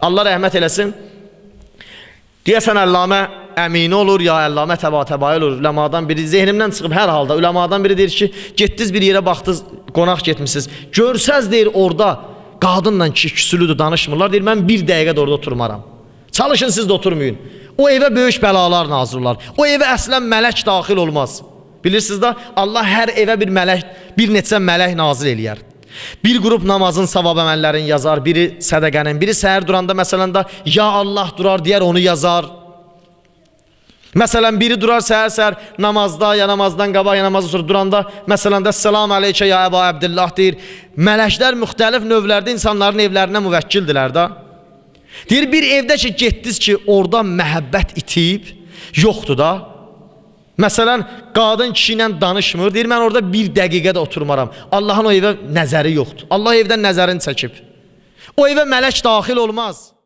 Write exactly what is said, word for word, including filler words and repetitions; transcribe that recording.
Allah rəhmət eləsin. Deyəsən Əllamə Əmini olur, ya Əllamə Təbatəbai olur. Üləmadan biri, zehnimdən çıxıb hər halda. Üləmadan biri deyir ki, getdiniz bir yerə baxdınız, qonaq getmişsiniz. Görsəz deyir, orada qadınla kişi küsülüdür, danışmırlar. Deyir, mən bir dəqiqə də orada oturmaram. Çalışın, siz də oturmayın. O evə böyük bəlalar nazır olar. O evə əslən mələk daxil olmaz. Bilirsiniz də, Allah hər evə bir mələk, bir neçə mələk nazil eləyər. Bir qrup namazın savab əməllərini yazar, biri sədəqənin, biri səhər duranda məsələn də ya Allah durar deyər, onu yazar. Məsələn, biri durar səhər-səhər namazda, ya namazdan qabaq, ya namazdan sonra duranda, məsələn də Səlam əleykə ya Əba Əbdillah deyir. Mələklər müxtəlif növlərdə insanların evlərinə müvəkkildilər də. Deyir, bir evdə ki, getdiniz ki, orada məhəbbət itib, yoxdur da. Məsələn, qadın kişi ilə danışmır, deyir, mən orada bir dəqiqə də oturmaram. Allahın o evə nəzəri yoxdur. Allah evdən nəzərini çəkib. O evə mələk daxil olmaz.